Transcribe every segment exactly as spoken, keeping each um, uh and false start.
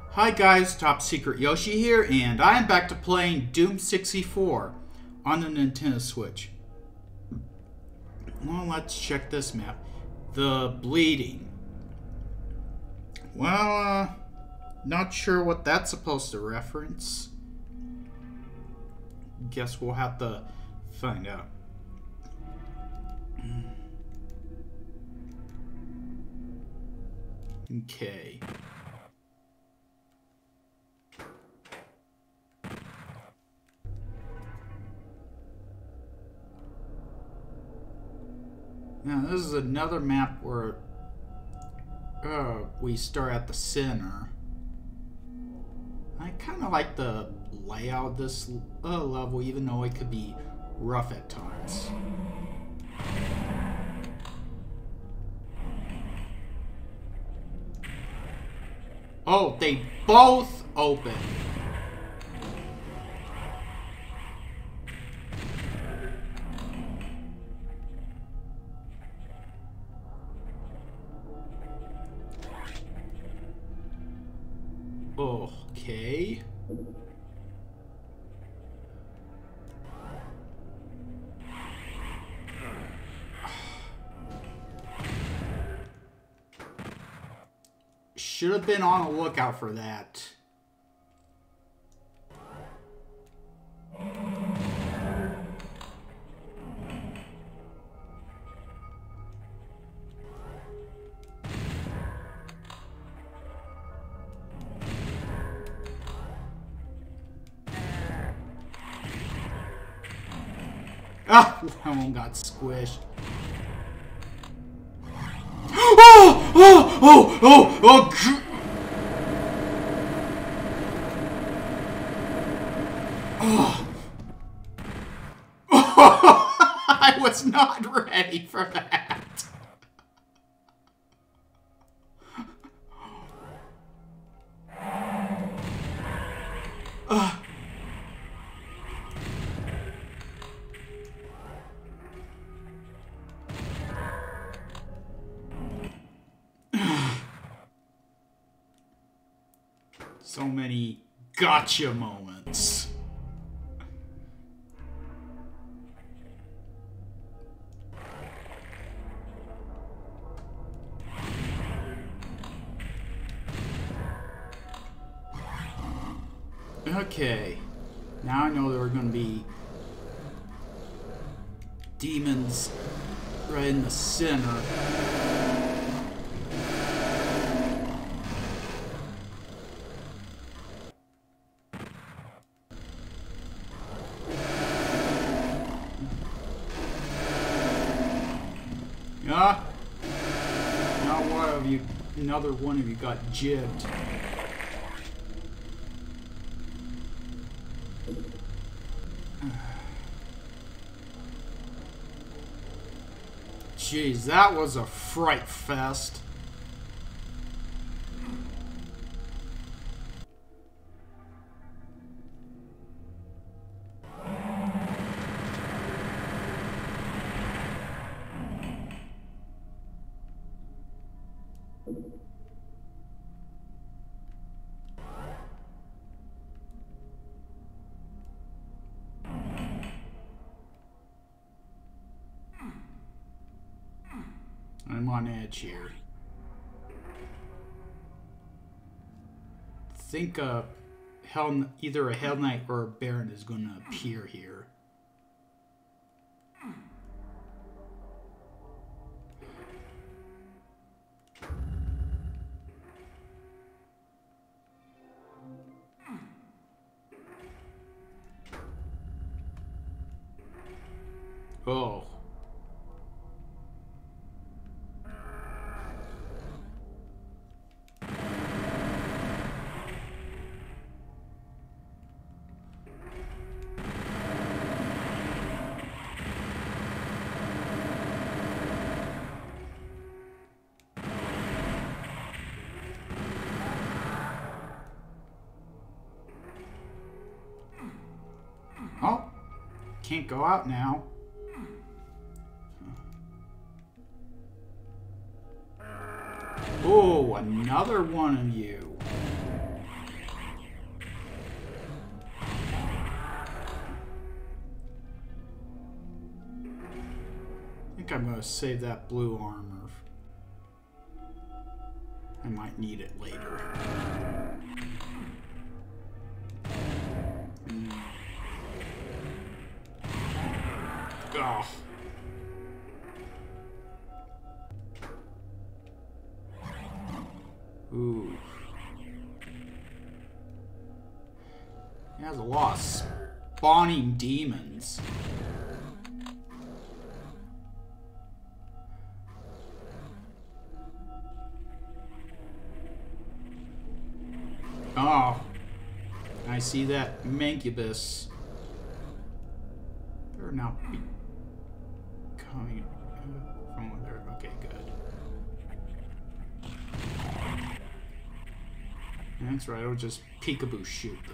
Hi guys, TopSecretYoshi here, and I am back to playing Doom sixty-four on the Nintendo Switch. Well, let's check this map. The Bleeding. Well, uh, not sure what that's supposed to reference. Guess we'll have to find out. Okay. Now this is another map where uh, we start at the center. I kind of like the layout of this uh, level, even though it could be rough at times. Oh, they both open. Okay. Should have been on the lookout for that. Ah, that one got squished. Oh, oh, oh, oh, oh, oh. Oh. I was not ready for that. Uh. So many gotcha moments. Okay, now I know there are going to be demons right in the center. Ah, now one of you, another one of you got jibbed. Jeez, that was a fright fest. I'm on edge here. Think uh, Hell, either a Hell Knight or a Baron is going to appear here. Oh. Oh, can't go out now. Oh, another one of you. think I'm going to save that blue armor. I might need it later. Mm. Oh. Ooh. He has a lot of spawning demons. Oh, I see that Mancubus. They're now be coming from over there. Okay, good. That's right, I'll just peekaboo shoot them.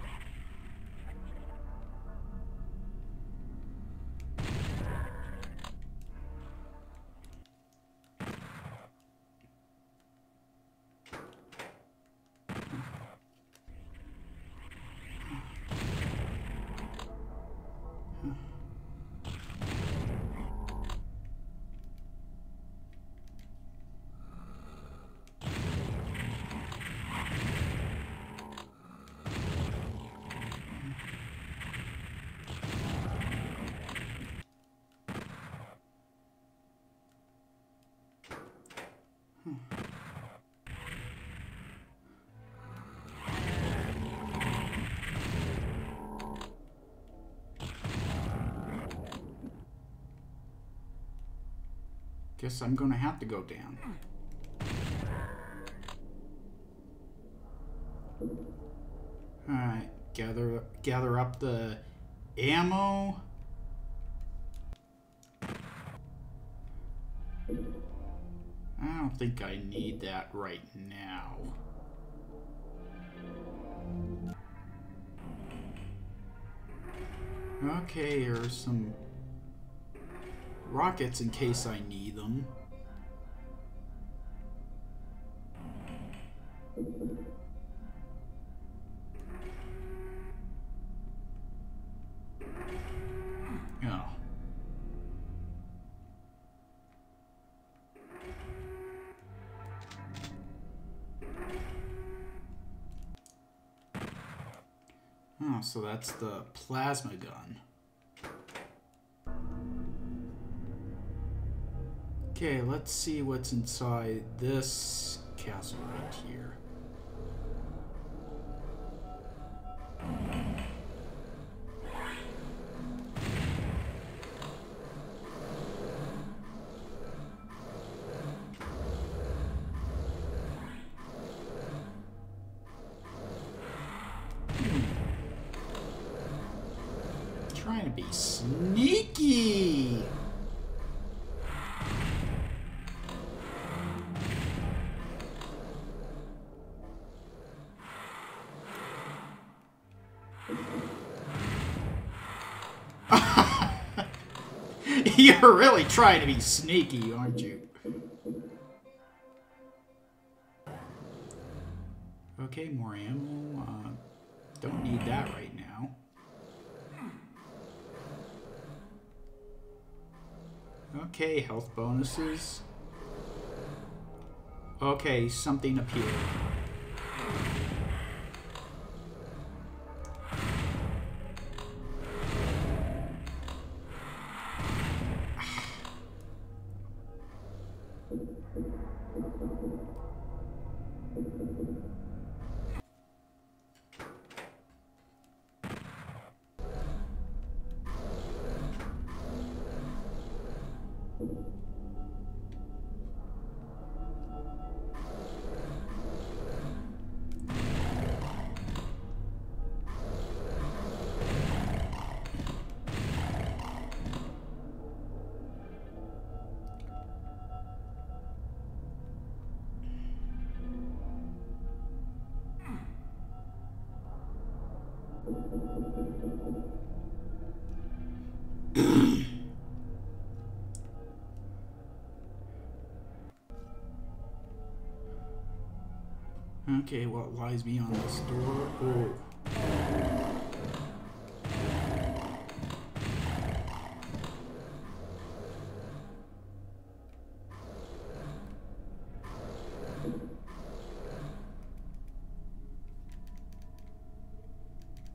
Guess I'm gonna have to go down. Alright, gather gather up the ammo. I don't think I need that right now. Okay, here's some rockets in case I need them. Oh. Oh, so that's the plasma gun. Okay, let's see what's inside this castle right here. Trying to be sneaky. You're really trying to be sneaky, aren't you? Okay, more ammo. Uh, don't need that right now. Okay, health bonuses. Okay, something appeared. Okay, what lies beyond this door? Oh.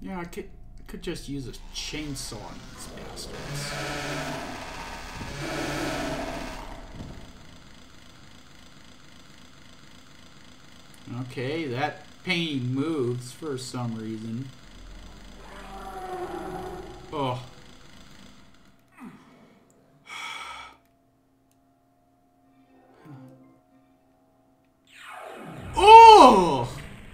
Yeah, I could, could just use a chainsaw on these bastards. Okay, that painting moves for some reason. Oh. Oh!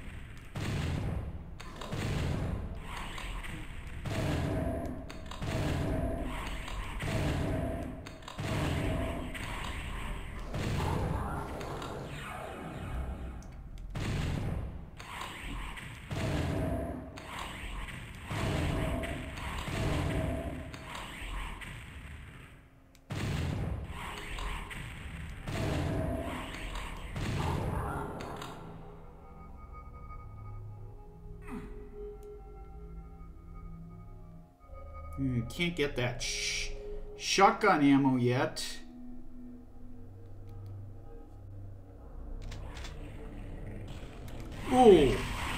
Hmm, can't get that sh shotgun ammo yet. Ooh.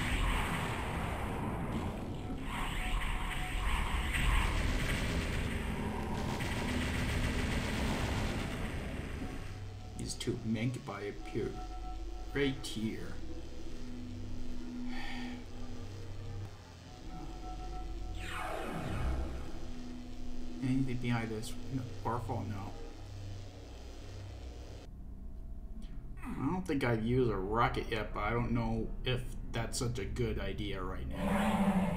These two magpie appear right here. Anything behind this waterfall? No. I don't think I've used a rocket yet, but I don't know if that's such a good idea right now.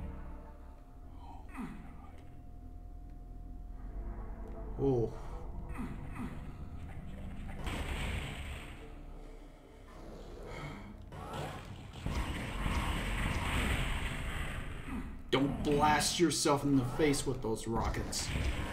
Oh. Don't blast yourself in the face with those rockets.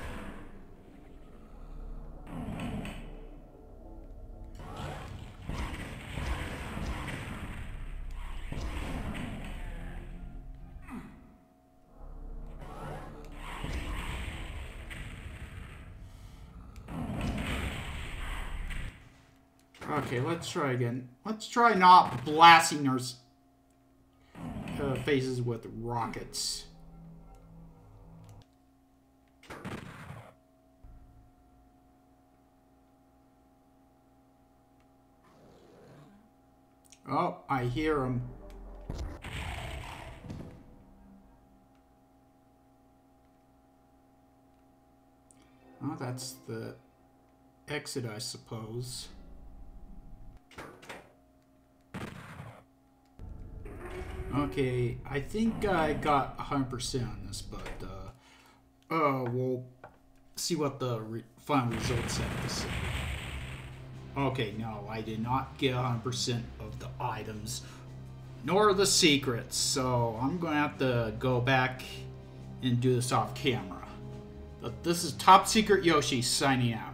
Okay, let's try again. Let's try not blasting our uh, faces with rockets. Oh, I hear him. Oh, that's the exit, I suppose. Okay, I think I got one hundred percent on this, but uh, uh, we'll see what the re final results have to say. Okay, no, I did not get one hundred percent of the items, nor the secrets, so I'm going to have to go back and do this off camera. But this is TopSecretYoshi signing out.